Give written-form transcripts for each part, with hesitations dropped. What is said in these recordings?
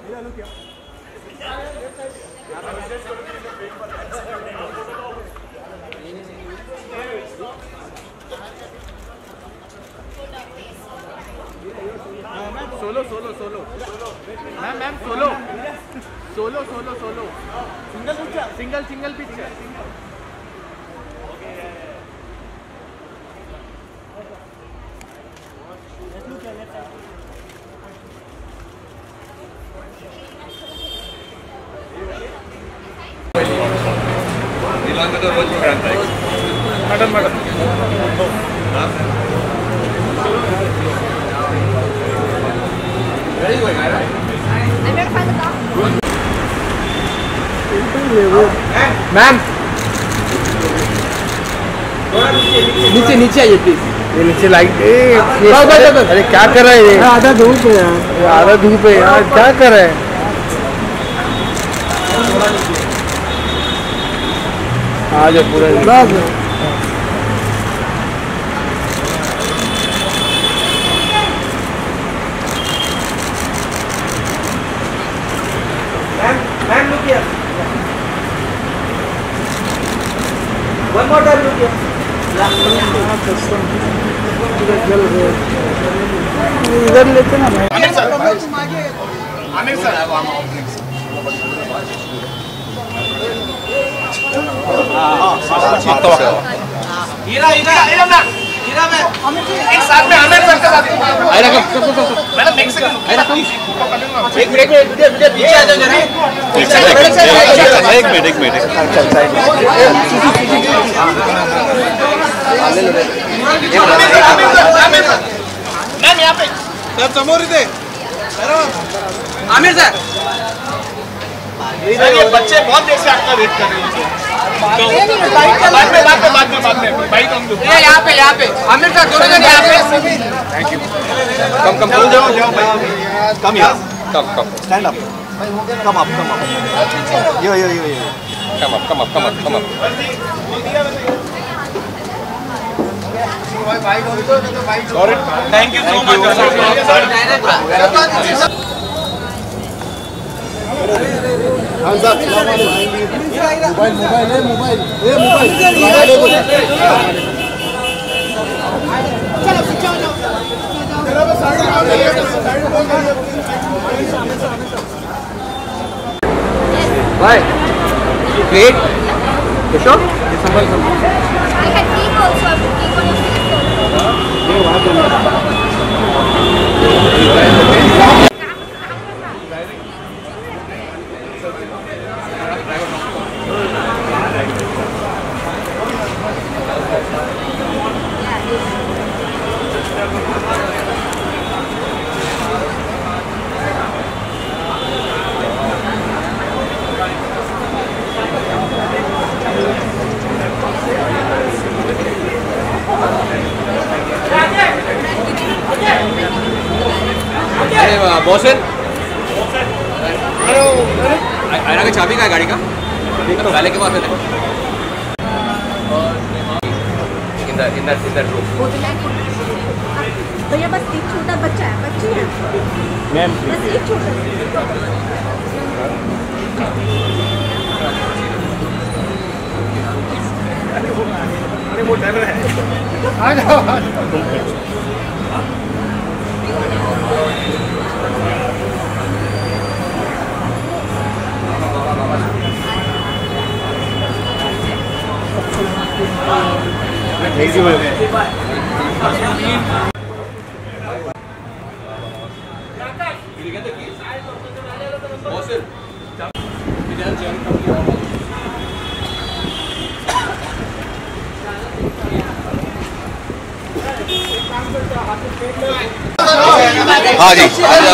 Solo ma'am solo single picture madam ma'am नीचे आइए please. ये नीचे लाइट अरे क्या कर रहे हैं? आधा धूप है यार, क्या कर रहे हैं? आ जाओ पूरा ma'am look here. One more time look here. इधर लेते ना भाई। आमिर सर एक साथ में आमिर सर के साथ मैडम एक सेकंड एक मिनट पीछे आ जाओ जरा एक मिनट मैम यहाँ पे सर समोर इथे आमिर सर ये बच्चे बहुत देर से आपका वेट कर रहे हैं। बाद में भाई तुम यहाँ पे आमिर सर दोनों जन यहाँ पे। Thank you. कम जाओ भाई come stand up come up yo come up sorry thank you so much. Bye. Great. You sure? I had cake also. I put cake on your face. बॉसन आयना का चाबी का है गाड़ी का ताले के पास है इधर रूम भैया बस एक छोटा बच्चा है बच्ची है मैम बस एक छोटा अरे वो डर रहा है आ जाओ Thank you, man. हाँ जी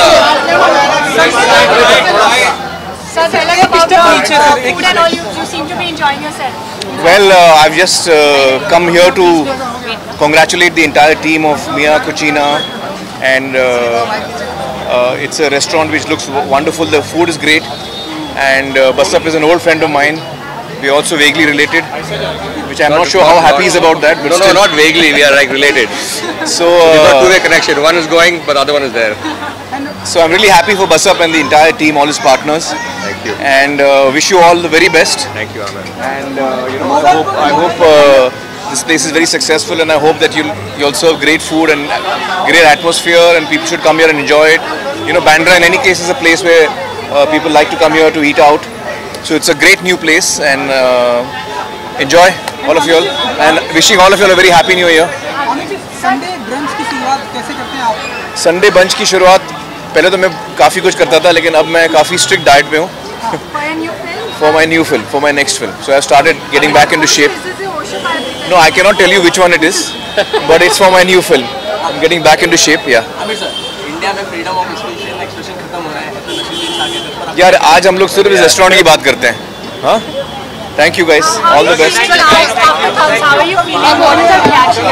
Sir, tell us about the food and all. You seem to be enjoying yourself. Well, I've just come here to congratulate the entire team of Mia Cucina, and it's a restaurant which looks wonderful. The food is great, and Basap is an old friend of mine. We're also vaguely related, which I'm not sure how happy he's about that. But no, not vaguely. We are like related. So we've got two-way connection. One is going, but the other one is there. So I'm really happy for Basap and the entire team, all his partners. Thank you. And wish you all the very best. Thank you, Aamir. And I hope this place is very successful, and I hope that you'll serve great food and great atmosphere, and people should come here and enjoy it. Bandra in any case is a place where people like to come here to eat out. So it's a great new place, and enjoy all of you all, and wishing all of you all a very happy new year. Sunday brunch की शुरुआत कैसे करते हैं आप? Sunday bunch की शुरुआत पहले तो मैं काफ़ी कुछ करता था, लेकिन अब मैं काफ़ी स्ट्रिक्ट डाइट पे हूँ. For my new film, for my next film. So I've started getting back into shape. No, I cannot tell you which one it is, but it's for my new film. I'm getting back into shape, yeah. Aamir sir, India में freedom of expression खत्म हो रहा है, तो नशे की छा के यार आज हम लोग सिर्फ इस रेस्टोरेंट की बात करते हैं. हाँ, thank you guys, all the best. How are you feeling? What is the reaction?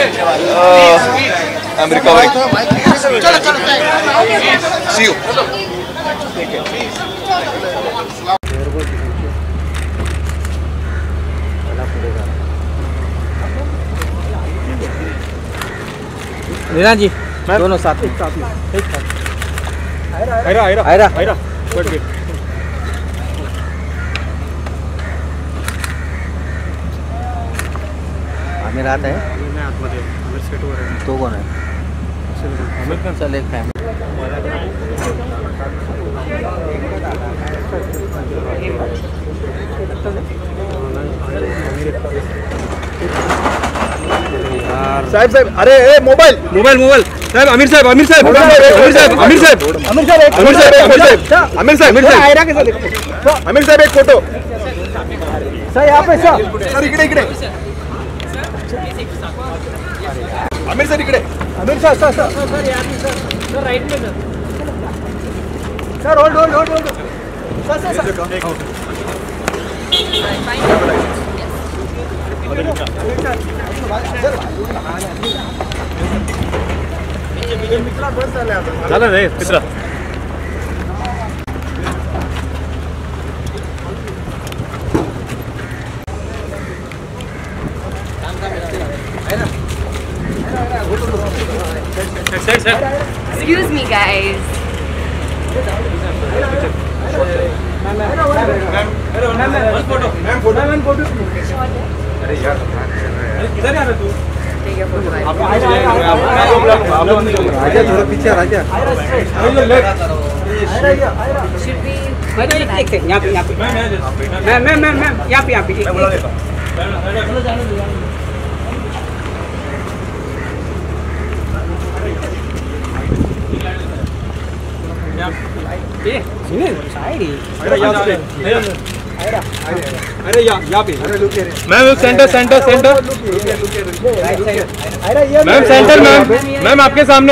I'm recovering. See you. Reena ji दोनों साथ में आयरा आमिर आता है तो कौन है चल एक फैमिली साहब अरे मोबाइल साहब आमिर साहब एक फोटो सर यहाँ पे सर इकडे आमिर सर इकडे सर राइट में सर होल्ड सर चला रे मित्रा Excuse me, guys. Take your photo. राजा थोड़ा पीछे राजा Should we? यहाँ पे मैम यहाँ पे अरे यहाँ पे ma'am centre ma'am centre ma'am आपके सामने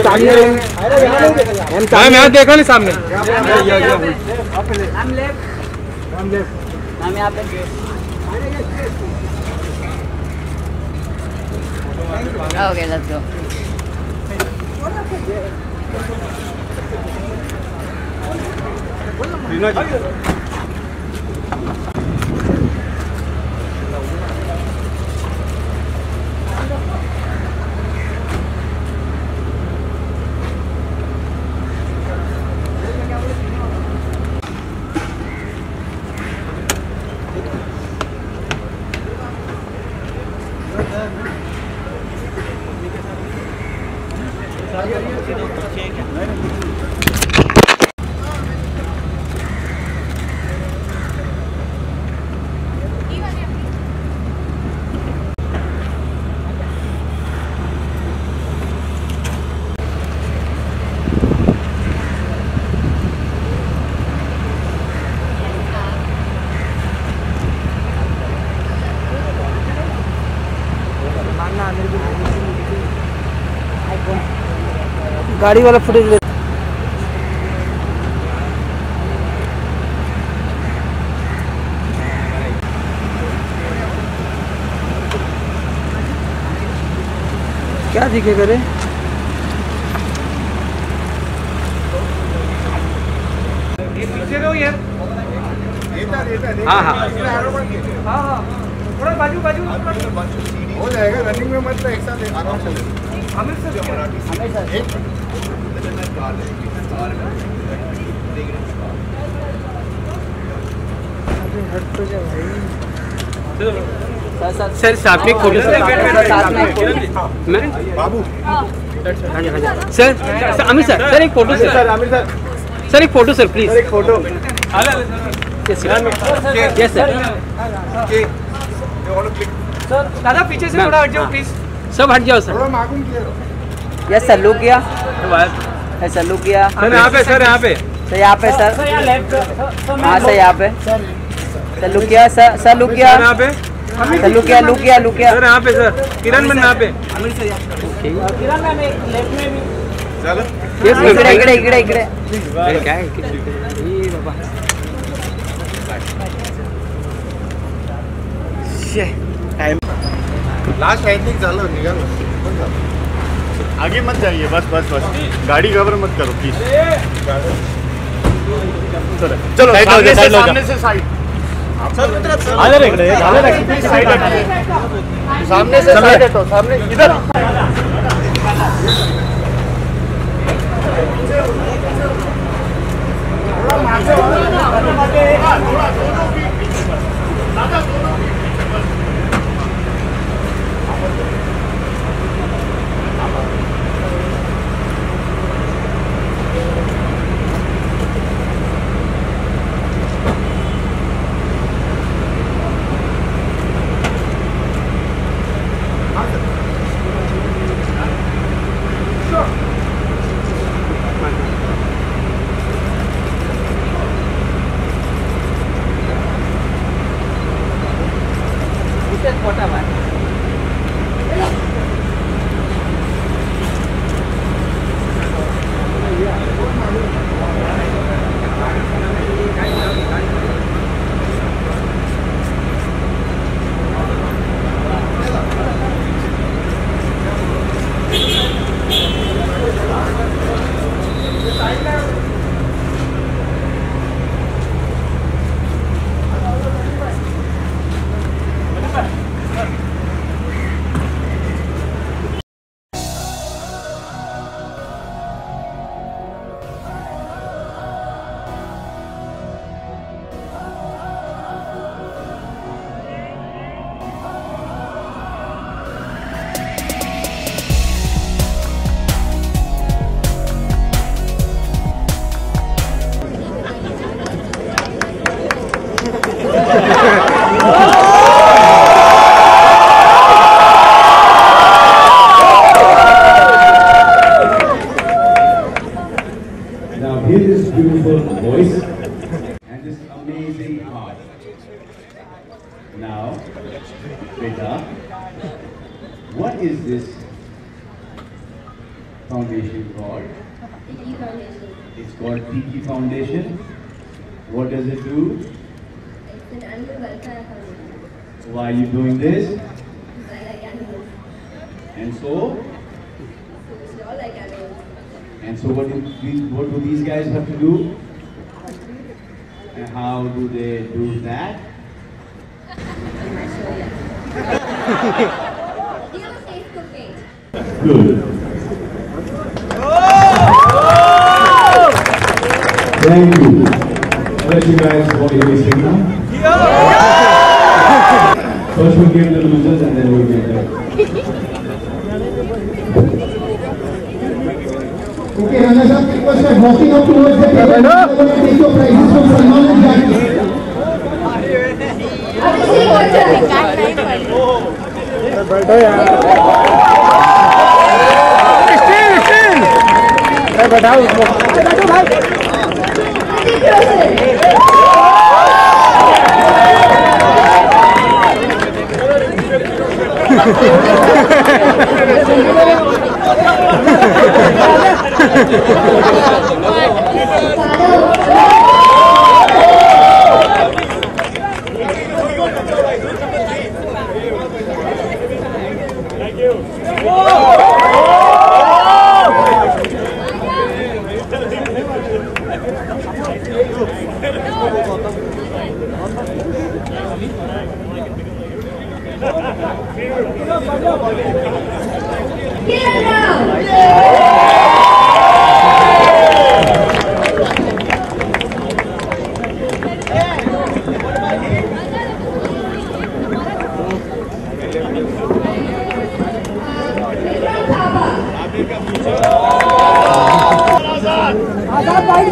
मैम यहाँ देखा नहीं सामने Okay, let's go. गाड़ी वाला फुटेज ले क्या दिखे करे हाँ थोड़ा बाजू हो जाएगा. रनिंग में मतलब एक साथ आराम से आमिर सर सर साथ में फोटो मैं बाबू सर आमिर सर एक फोटो सर आमिर सर एक फोटो सर प्लीज एक फोटो यस सर दादा पीछे से थोड़ा हट जाओ प्लीज सब हट जाओ सर यस सर लुक किया सर लुक किया सर यहाँ पे सर सर हाँ सर यहाँ पे सर लुक किया सर लुक किया यहाँ पे सर लुक किया सर यहाँ पे सर किरण मैम यहाँ पे किरण मैम लेफ्ट में भी इकडे क्या है बाबा लास्ट एंडिंग झालं निघा आगे मत जाइए बस गाड़ी गवर मत करो प्लीज चलो सामने से साइड सामने से साइड हटो सामने इधर Now hear this beautiful voice and this amazing heart. Now, Beta, what is this foundation called? Tiki Foundation. It's called Tiki Foundation. What does it do? It's an animal welfare foundation. Why are you doing this? Because I like animals. And so? So we should all like animals. And so what do these guys have to do? And how do they do that? Do you have a Facebook page? Good. Thank you. I'll let you guys walk away signal. First we'll give the losers and then we'll give them. Okay, Rana sir, request for walking up towards the table. Take your prizes from Salman and Jackie. Get it out!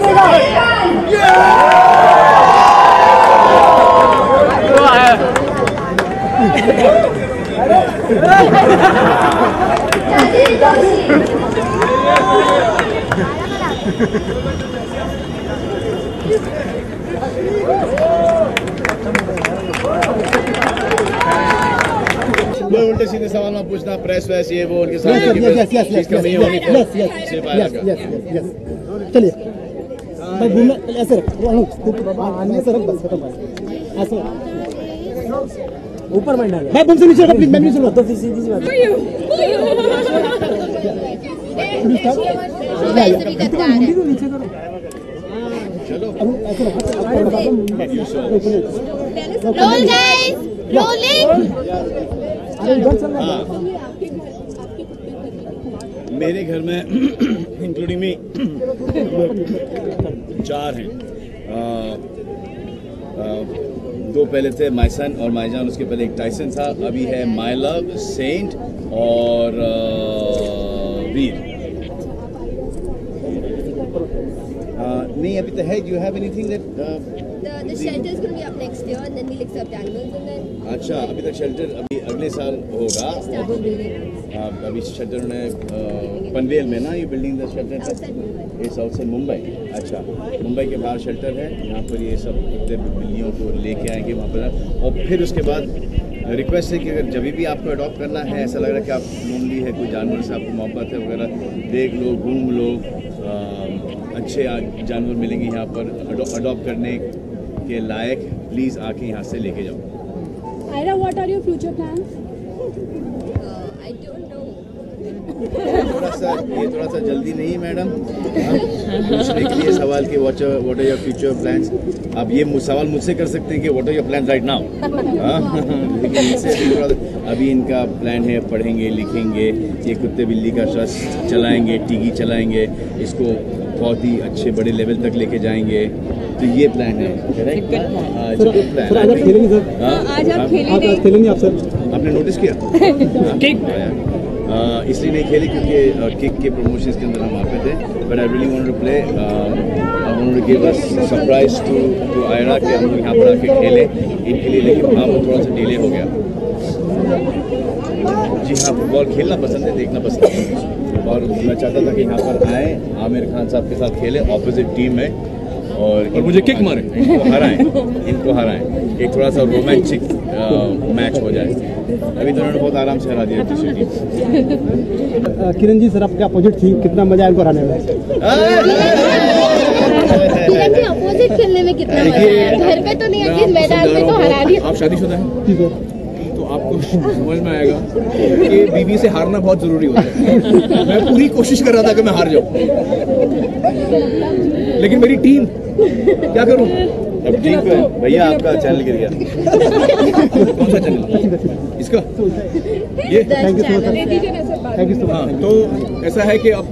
उल्टे सीधे सवाल मत पूछना, press वैस ये वो उनके साथ चलिए भाई घूमना ऐसे रख आने से रख बस खत्म ऐसे ऊपर बैठना है भाई से नीचे रख प्लीज मैं नहीं सुन रहा तो सीधी सी बात नीचे करो चलो ऐसे रख रोल गाइस रोलिंग मेरे घर में इंक्लूडिंग मी 4 हैं। 2 पहले थे माय सन और माय जान, उसके पहले एक टाइसन था, अभी है माय लव, सेंट और वीर। नहीं अभी तो है। Do you have anything that The shelter is going to be up next year and then we'll accept animals and then अच्छा अभी तक शेल्टर अभी अगले साल होगा। अभी शेल्टर ने पनवेल में ना ये building the shelter is outside Mumbai. अच्छा मुंबई के बाहर शेल्टर है, यहाँ पर ये सब कुत्ते बिल्लियों को लेके आएंगे वहाँ पर। और फिर उसके बाद रिक्वेस्ट है कि अगर जब भी आपको अडॉप्ट करना है, ऐसा लग रहा है कि आप लोनली है, कोई जानवर से आपको मोहब्बत है वगैरह, देख लो घूम लो, अच्छे जानवर मिलेंगे यहाँ पर अडॉप्ट करने के लायक, प्लीज़ आके यहाँ से लेके जाओ। Ira, what are your future plans? I don't know. थोड़ा सा जल्दी नहीं मैडम पूछने के लिए सवाल कि what are your future plans. आप ये सवाल मुझसे कर सकते हैं कि what are your plans right now, लेकिन इससे अभी इनका प्लान है पढ़ेंगे लिखेंगे, ये कुत्ते बिल्ली का ट्रस्ट चलाएंगे, टीगी चलाएंगे, इसको बहुत ही अच्छे बड़े लेवल तक लेके जाएंगे, तो ये प्लान है। आज आप खेलेंगे आप सर, आपने नोटिस किया? इसलिए नहीं खेले क्योंकि किक के प्रमोशंस के अंदर हम वहाँ पे थे, but I really wanted to play, I wanted to give us surprise to Aaira कि हम यहाँ पर आके खेले इनके लिए, लेकिन वहाँ पर थोड़ा सा डिले हो गया। जी हाँ, फुटबॉल खेलना पसंद है, देखना पसंद है, और मैं चाहता था कि यहाँ पर आए, आमिर खान साहब के साथ खेले ऑपोजिट टीम में और मुझे किक मारे, इनको हराएं, एक थोड़ा सा रोमांटिक मैच हो जाए। अभी तो उन्होंने बहुत आराम से हरा दिया दूसरी टीम। किरण जी सर आपके अपोजिट थी, कितना मजा आया इनको हराने में? अपोजिट खेलने में कितना मजा आया? घर पे तो नहीं, एटलीस्ट मैदान में तो हरा दिया। आप शादीशुदा हैं तो आपको समझ में आएगा कि बीवी से हारना बहुत जरूरी होता है। मैं पूरी कोशिश कर रहा था कि मैं हार जाऊं, लेकिन मेरी टीम, क्या करूं? अब टीम पे भैया आपका चैनल गिर गया। कौन सा चैनल? इसका ये thank you so much, thank you so much. तो ऐसा है कि अब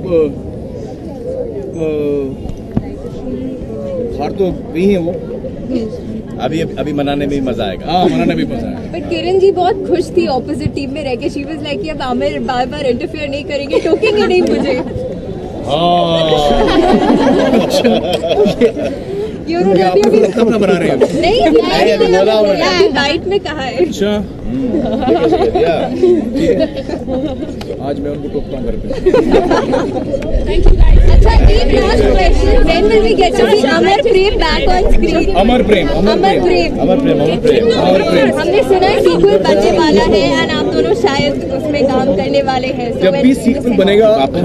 हार तो नहीं है वो, अभी मनाने में भी मजा आएगा। हाँ, मनाने में भी मजा आएगा। बट किरण जी बहुत खुश थी ऑपोजिट टीम में रह के, शी वाज लाइक अब आमिर बार बार इंटरफेयर नहीं करेंगे, टोकेंगे नहीं मुझे। ये उन्होंने अभी अपना बना रहे हैं। नहीं डाइट में कहा है। अच्छा आज मैं उनको टोकता हूँ घर पे। अच्छा, एक last question, when will we get to see Amar Prem back on screen? Amar Prem. हमने सुना है सीक्वल बनने वाला है एंड आप दोनों शायद उसमें काम करने वाले हैं। जब भी सीक्वल बनेगा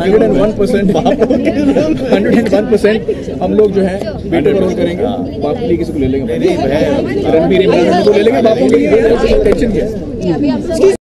101% हम लोग जो है बेटर रोल करेंगे, बापू की किसी को ले लेंगे, रणबीर को ले लेंगे, बापू की टेंशन क्या है।